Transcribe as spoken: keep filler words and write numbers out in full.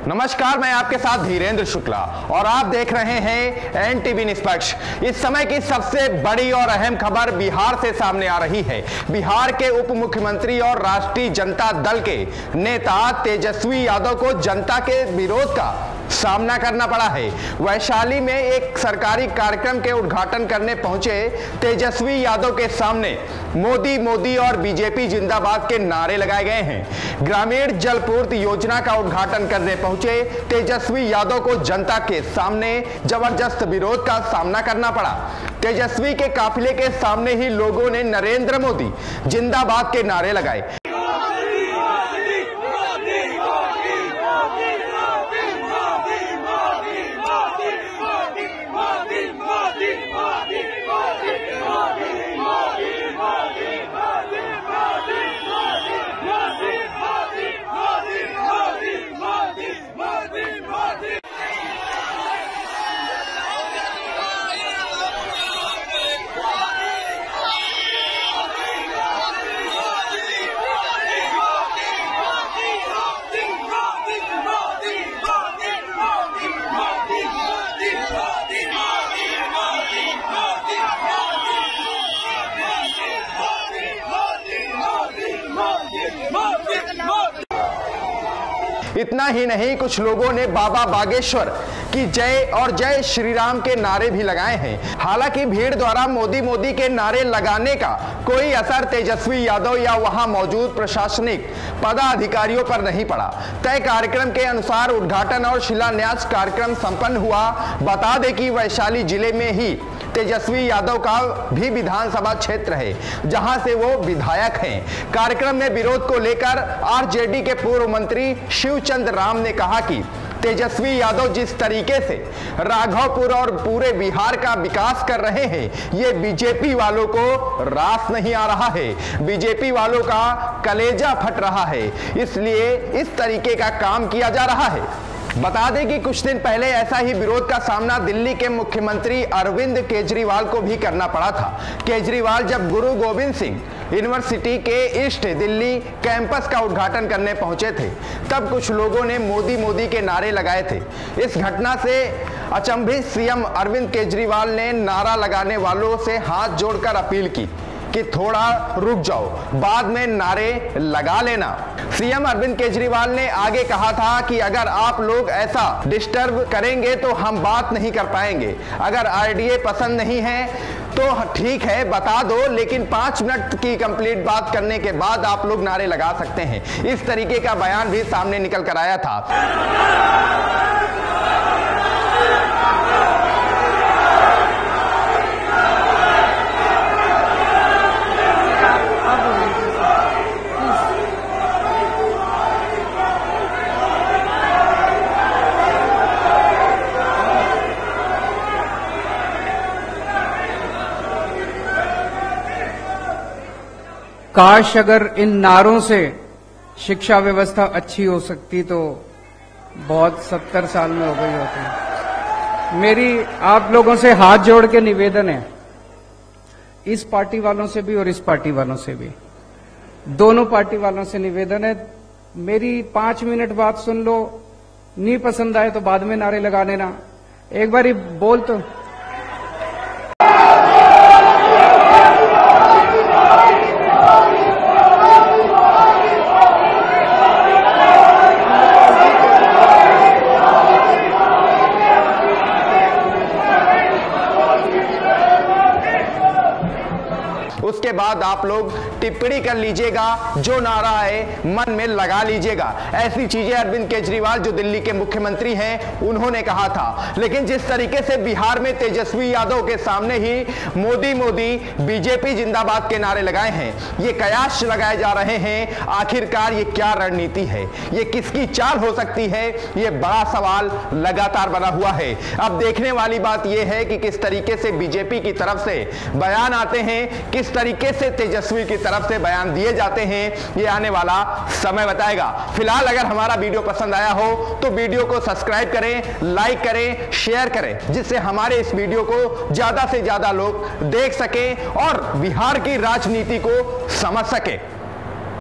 नमस्कार, मैं आपके साथ धीरेन्द्र शुक्ला और आप देख रहे हैं एनटीवी निष्पक्ष। इस समय की सबसे बड़ी और अहम खबर बिहार से सामने आ रही है। बिहार के उप मुख्यमंत्री और राष्ट्रीय जनता दल के नेता तेजस्वी यादव को जनता के विरोध का सामना करना पड़ा है। वैशाली में एक सरकारी कार्यक्रम के उद्घाटन करने पहुंचे तेजस्वी यादव के सामने मोदी मोदी और बीजेपी जिंदाबाद के नारे लगाए गए हैं। ग्रामीण जलपूर्ति योजना का उद्घाटन करने पहुंचे तेजस्वी यादव को जनता के सामने जबरदस्त विरोध का सामना करना पड़ा। तेजस्वी के काफिले के सामने ही लोगों ने नरेंद्र मोदी जिंदाबाद के नारे लगाए। इतना ही नहीं, कुछ लोगों ने बाबा बागेश्वर की जय और जय श्री राम के नारे भी लगाए हैं। हालांकि भीड़ द्वारा मोदी मोदी के नारे लगाने का कोई असर तेजस्वी यादव या वहां मौजूद प्रशासनिक पदाधिकारियों पर नहीं पड़ा। तय कार्यक्रम के अनुसार उद्घाटन और शिलान्यास कार्यक्रम संपन्न हुआ। बता दें कि वैशाली जिले में ही तेजस्वी यादव का भी विधानसभा क्षेत्र है, जहां से वो विधायक हैं। कार्यक्रम में विरोध को लेकर आरजेडी के पूर्व मंत्री शिवचंद्र राम ने कहा कि तेजस्वी यादव जिस तरीके से राघवपुर और पूरे बिहार का विकास कर रहे हैं, ये बीजेपी वालों को रास नहीं आ रहा है। बीजेपी वालों का कलेजा फट रहा है, इसलिए इस तरीके का काम किया जा रहा है। बता दें कि कुछ दिन पहले ऐसा ही विरोध का सामना दिल्ली के मुख्यमंत्री अरविंद केजरीवाल को भी करना पड़ा था। केजरीवाल जब गुरु गोविंद सिंह यूनिवर्सिटी के ईस्ट दिल्ली कैंपस का उद्घाटन करने पहुंचे थे, तब कुछ लोगों ने मोदी मोदी के नारे लगाए थे। इस घटना से अचंभित सीएम अरविंद केजरीवाल ने नारा लगाने वालों से हाथ जोड़कर अपील की कि थोड़ा रुक जाओ, बाद में नारे लगा लेना। सीएम अरविंद केजरीवाल ने आगे कहा था कि अगर आप लोग ऐसा डिस्टर्ब करेंगे तो हम बात नहीं कर पाएंगे। अगर आरडीए पसंद नहीं है तो ठीक है, बता दो, लेकिन पांच मिनट की कंप्लीट बात करने के बाद आप लोग नारे लगा सकते हैं। इस तरीके का बयान भी सामने निकल कर आया था। काश अगर इन नारों से शिक्षा व्यवस्था अच्छी हो सकती तो बहुत सत्तर साल में हो गई होती। मेरी आप लोगों से हाथ जोड़ के निवेदन है, इस पार्टी वालों से भी और इस पार्टी वालों से भी, दोनों पार्टी वालों से निवेदन है, मेरी पांच मिनट बात सुन लो, नहीं पसंद आए तो बाद में नारे लगा लेना। एक बार बोल तो उसके बाद आप लोग टिप्पणी कर लीजिएगा, जो नारा है मन में लगा लीजिएगा। ऐसी चीजें अरविंद केजरीवाल जो दिल्ली के मुख्यमंत्री हैं उन्होंने कहा था। लेकिन जिस तरीके से बिहार में तेजस्वी यादव के सामने ही मोदी मोदी बीजेपी जिंदाबाद के नारे लगाए हैं, ये कयास लगाए जा रहे हैं। आखिरकार ये क्या रणनीति है, ये किसकी चाल हो सकती है, ये बड़ा सवाल लगातार बना हुआ है। अब देखने वाली बात यह है कि किस तरीके से बीजेपी की तरफ से बयान आते हैं, किस तरीके से तेजस्वी की तरफ से बयान दिए जाते हैं, ये आने वाला समय बताएगा। फिलहाल अगर हमारा वीडियो पसंद आया हो तो वीडियो को सब्सक्राइब करें, लाइक करें, शेयर करें, जिससे हमारे इस वीडियो को ज्यादा से ज्यादा लोग देख सकें और बिहार की राजनीति को समझ सकें।